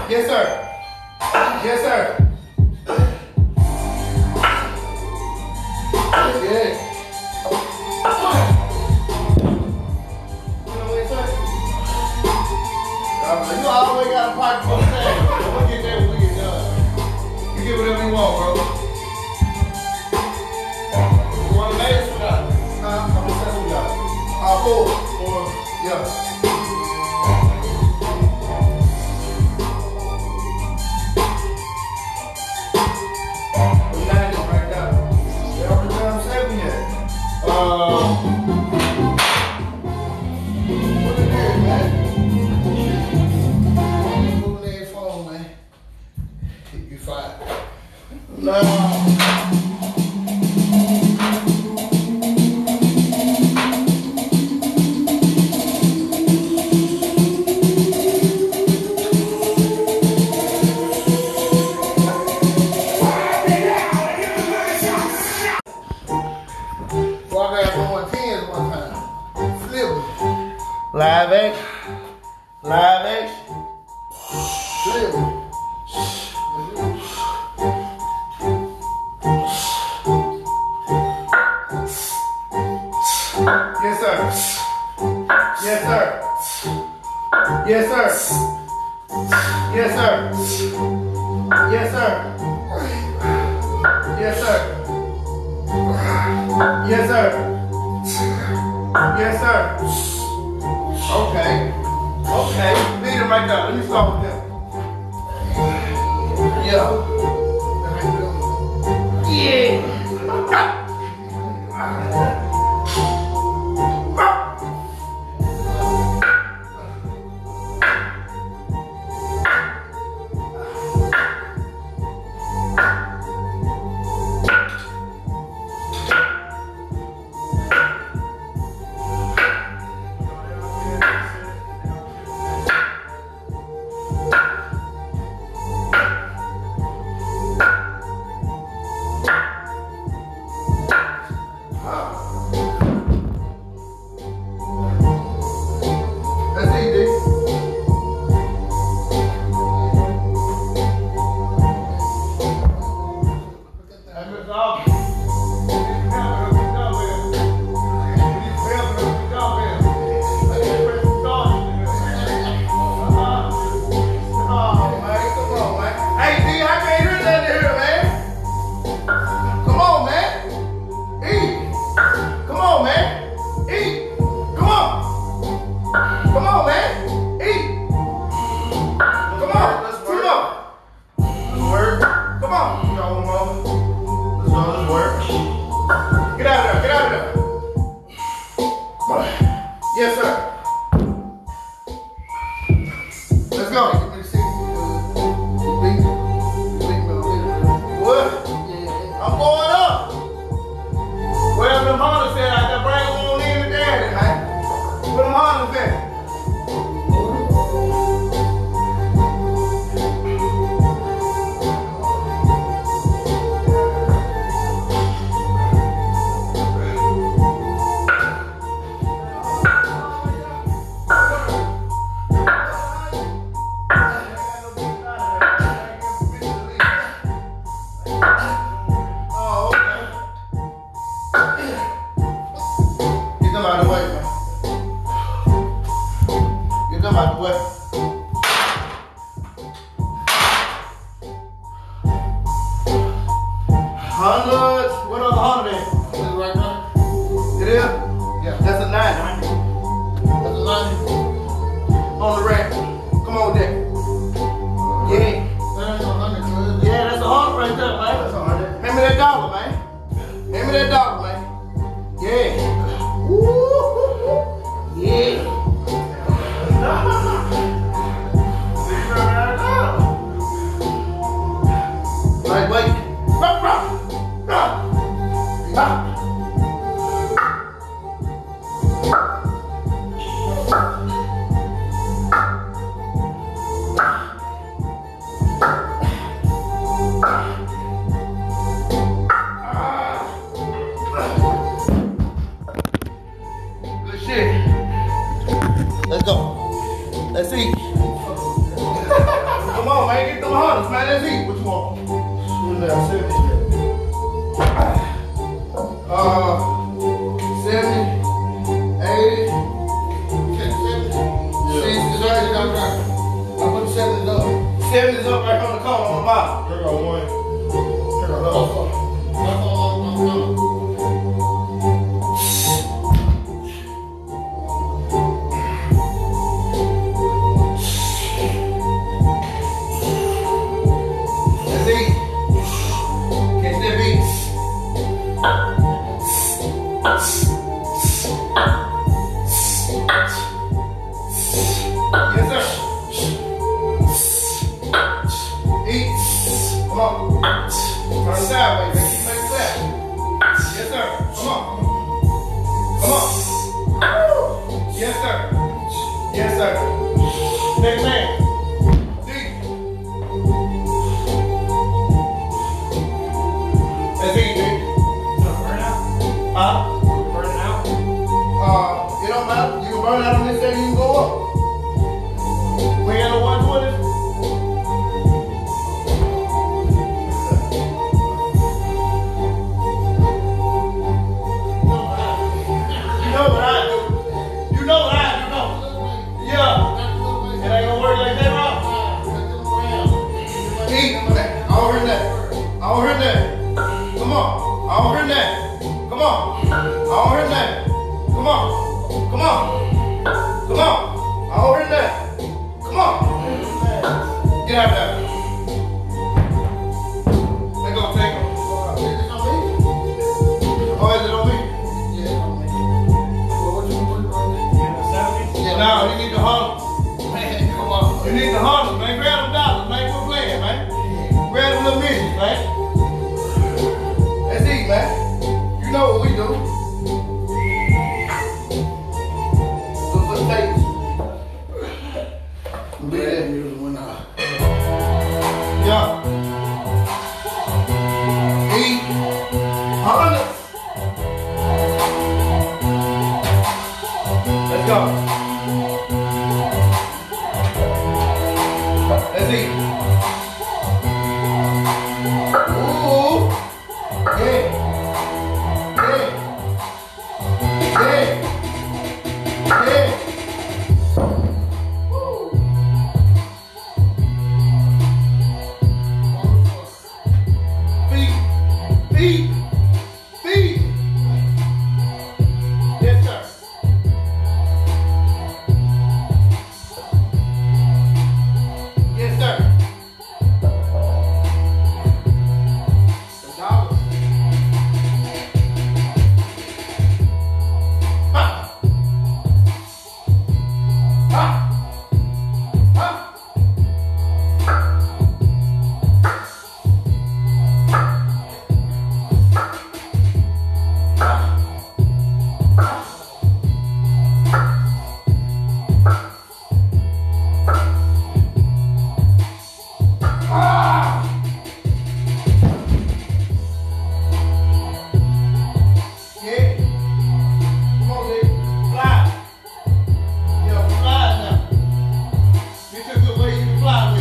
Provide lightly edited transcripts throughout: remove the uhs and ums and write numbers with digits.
Yes, sir. Yes, sir. Yeah. You always got a pocket full of cash. We'll get that when we get done. You get whatever you want, bro. You want a latest or not? How much sense we got? 4. Or, yeah. Live action. Live action. Flip. Yes, sir. Yes, sir. Yes, sir. Yes, sir. Yes, sir. Yes, sir. Yes, sir. Yes, sir. Okay. Okay. Lead him right there. Let me start with them. Yeah. Yeah. Yes, sir. Let's go. What? I'm going up. Whatever them hunters said, I can bring them on in the daddy, man. Where them hunters at? Out the way, man. Get them out the way. Hundreds. What other 100 is? Is it right now? It is? Yeah. That's a 90. That's a 90. On the rack. Come on with that. Yeah. That ain't 100, yeah, that's a 100 right there, man. That's a 100. Hand me that dollar, man. Hand me that dollar, man. Yeah. Yeah. Like, wait. Good shit. Let's go. Let's eat. Come on. burn out on this thing, you can go up. We ain't got no 120. You know what I do. You know what I do, don't you? Yeah. It ain't gonna work like that, bro. Eat. I don't hear that. I don't hear that. Come on. I don't hear that. Come on. I don't hear that. Come on. Come on. Come on. I don't hear that. Come on. Get out there. They gonna take him. Oh, is it on me? Yeah, on me. Well, what you want right now? Yeah, now you need to huddle. Man, come on. You need to huddle, man. Grab them dollars, man. Quit playing, man. Grab them little midgets, man. Let's eat, man. You know what we do. Good for the taste. Be there. Yeah. Eat. Huddle. Let's go. Let's eat. Ooh. Yeah. Yeah. Yeah. Yeah. Feet. Feet. Feet. Yes, sir. Yes, sir. The dollars. Ha. Ha. Ha. Yeah. Come on, Dick. Fly. Yeah, fly now. You took the way you can fly with.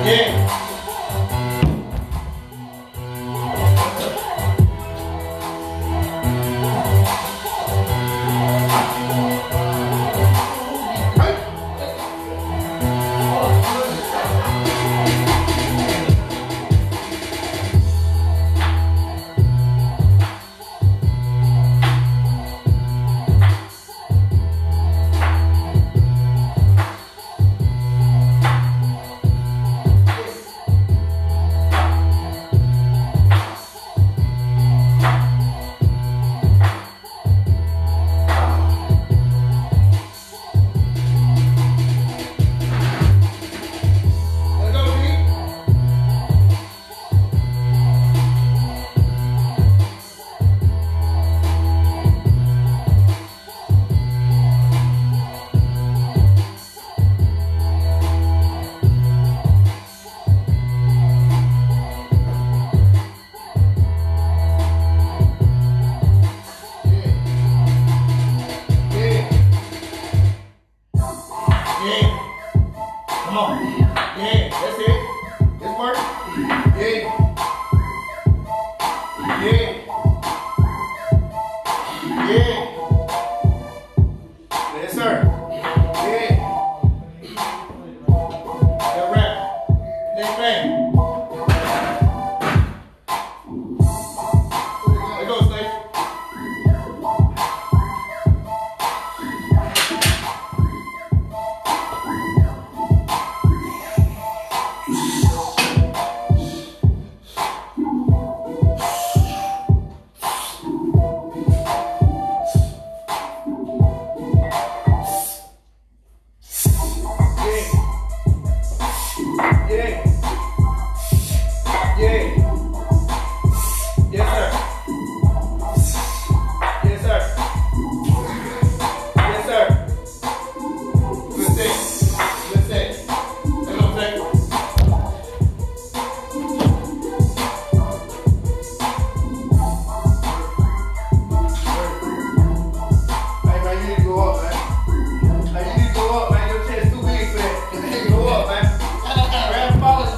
Follow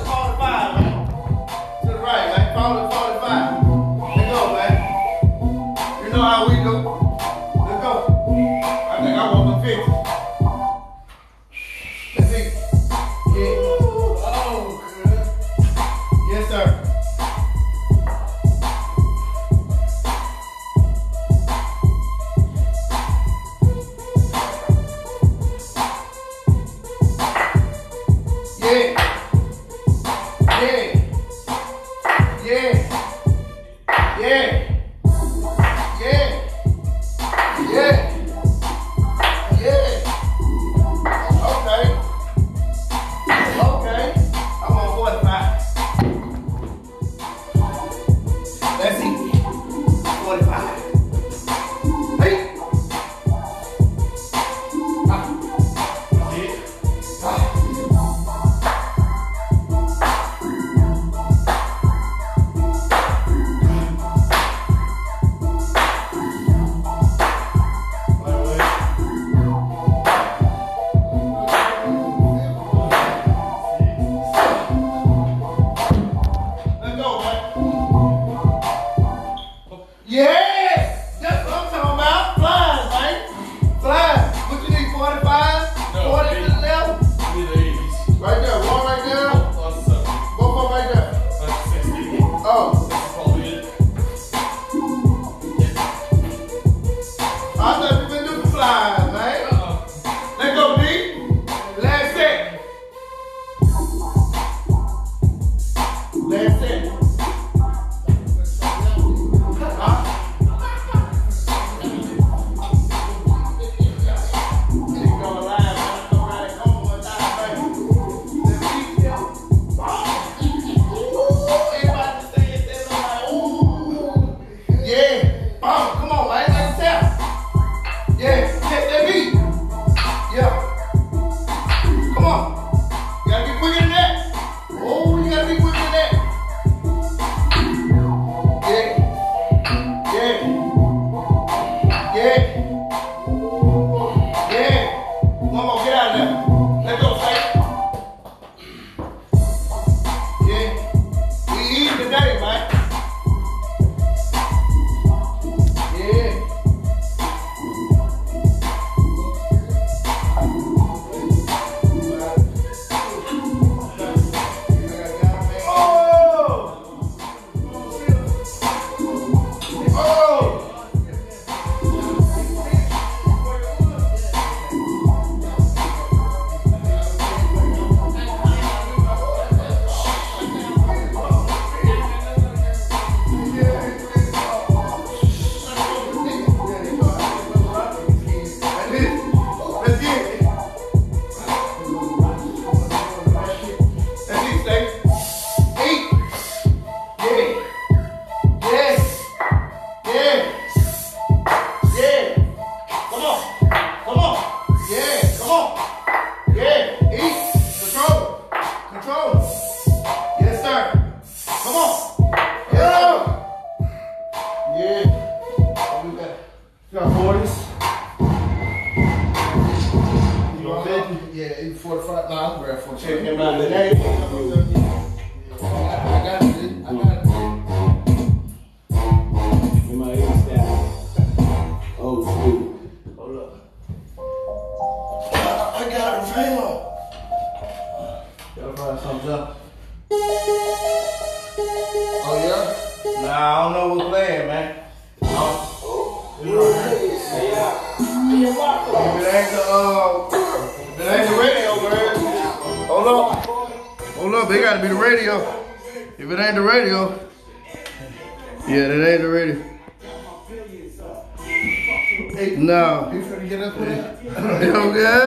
Come on. Yeah. Yeah. What we got? We got 40s. You want 50? Yeah, 45. Nah, I'll grab 40. Check him out. I got it. I got it. In my 80s style. Oh, school. Hold up. I got it. Hang on. Gotta find something up. Oh, yeah? Nah, I don't know what's playing, man. If it ain't the radio, man. Hold up. Hold up, it gotta be the radio. If it ain't the radio, yeah, that ain't the radio. No. You finna get up there? You okay?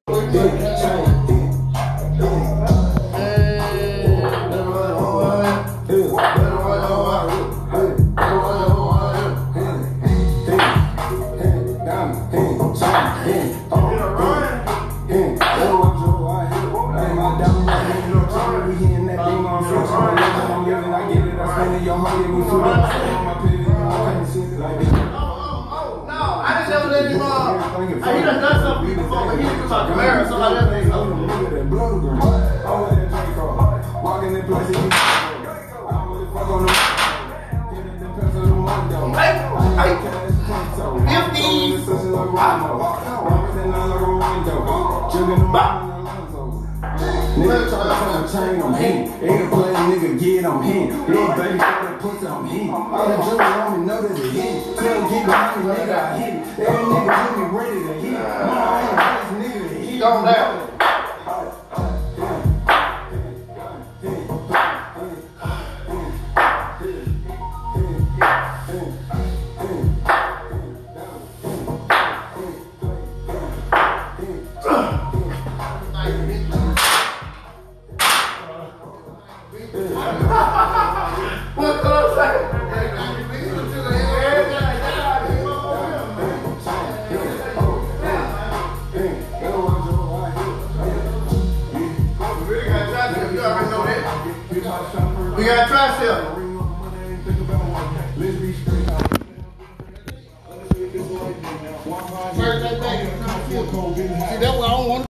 He done something before, but he was talking to Mary or somebody else. Walking in places, I don't really fuck on them. Nigga try to chain on him. Ain't a play nigga get on him. Little baby try to put on him. All the jewelry on me know that it hit. Tell him get behind me, nigga, I hit. Every nigga hit me ready to hit. Nah, I ain't the nigga to hit. Go down. We got a tricep.